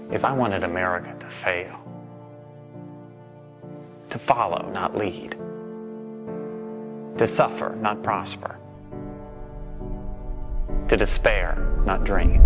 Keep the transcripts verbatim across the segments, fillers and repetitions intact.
If I wanted America to fail, to follow, not lead, to suffer, not prosper, to despair, not dream,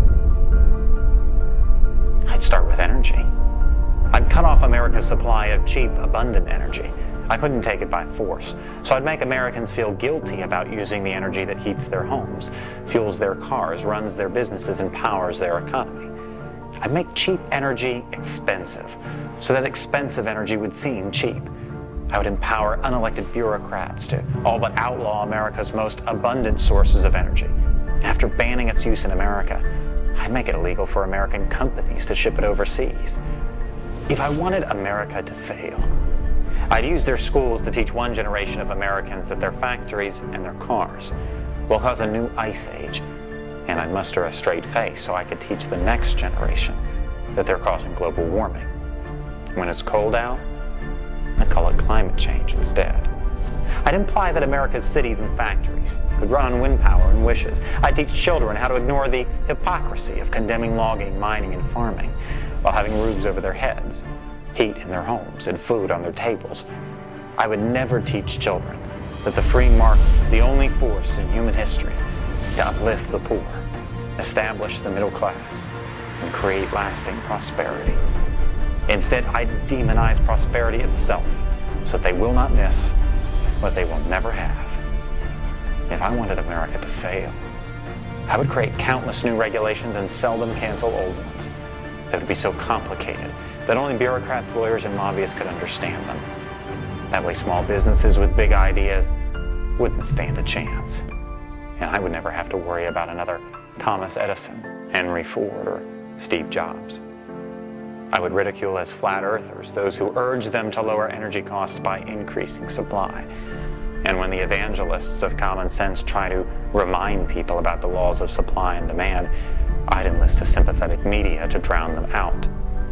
I'd start with energy. I'd cut off America's supply of cheap, abundant energy. I couldn't take it by force, so I'd make Americans feel guilty about using the energy that heats their homes, fuels their cars, runs their businesses, and powers their economy. I'd make cheap energy expensive, so that expensive energy would seem cheap. I would empower unelected bureaucrats to all but outlaw America's most abundant sources of energy. After banning its use in America, I'd make it illegal for American companies to ship it overseas. If I wanted America to fail, I'd use their schools to teach one generation of Americans that their factories and their cars will cause a new ice age, and I'd muster a straight face so I could teach the next generation that they're causing global warming. When it's cold out, I'd call it climate change instead. I'd imply that America's cities and factories could run on wind power and wishes. I'd teach children how to ignore the hypocrisy of condemning logging, mining, and farming while having roofs over their heads, heat in their homes, and food on their tables. I would never teach children that the free market is the only force in human history to uplift the poor, establish the middle class, and create lasting prosperity. Instead, I demonize prosperity itself so that they will not miss what they will never have. If I wanted America to fail, I would create countless new regulations and seldom cancel old ones. They would be so complicated that only bureaucrats, lawyers, and lobbyists could understand them. That way small businesses with big ideas wouldn't stand a chance. And I would never have to worry about another Thomas Edison, Henry Ford, or Steve Jobs. I would ridicule as flat earthers those who urge them to lower energy costs by increasing supply. And when the evangelists of common sense try to remind people about the laws of supply and demand, I'd enlist the sympathetic media to drown them out.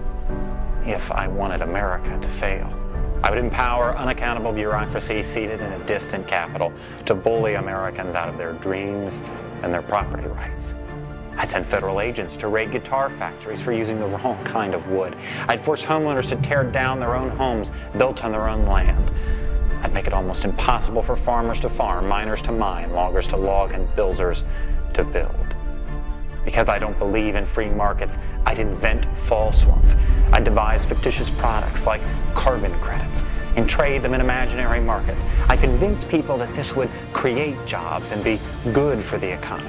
If I wanted America to fail, I would empower unaccountable bureaucracy seated in a distant capital to bully Americans out of their dreams and their property rights. I'd send federal agents to raid guitar factories for using the wrong kind of wood. I'd force homeowners to tear down their own homes built on their own land. I'd make it almost impossible for farmers to farm, miners to mine, loggers to log, and builders to build. Because I don't believe in free markets, I'd invent false ones. I'd devise fictitious products like carbon credits and trade them in imaginary markets. I'd convince people that this would create jobs and be good for the economy.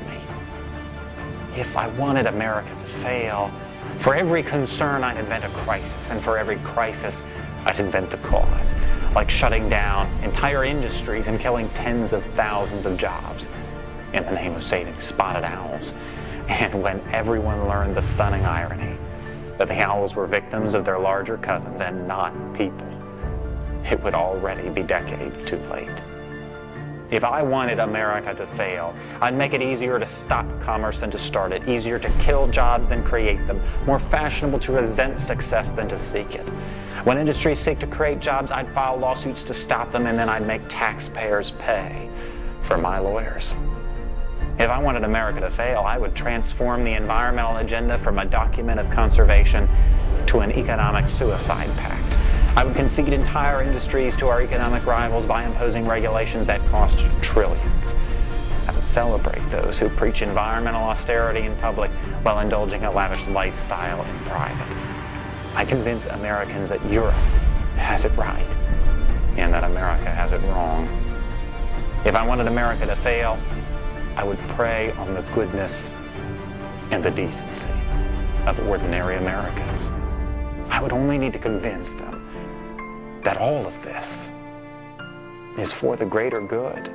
If I wanted America to fail, for every concern I'd invent a crisis, and for every crisis I'd invent the cause, like shutting down entire industries and killing tens of thousands of jobs in the name of saving spotted owls. And when everyone learned the stunning irony that the owls were victims of their larger cousins and not people, it would already be decades too late. If I wanted America to fail, I'd make it easier to stop commerce than to start it, easier to kill jobs than create them, more fashionable to resent success than to seek it. When industries seek to create jobs, I'd file lawsuits to stop them, and then I'd make taxpayers pay for my lawyers. If I wanted America to fail, I would transform the environmental agenda from a document of conservation to an economic suicide pact. I would concede entire industries to our economic rivals by imposing regulations that cost trillions. I would celebrate those who preach environmental austerity in public while indulging a lavish lifestyle in private. I convince Americans that Europe has it right and that America has it wrong. If I wanted America to fail, I would prey on the goodness and the decency of ordinary Americans. I would only need to convince them that all of this is for the greater good.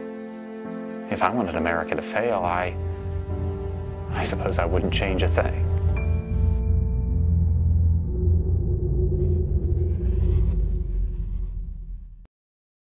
If I wanted America to fail, I, I suppose I wouldn't change a thing.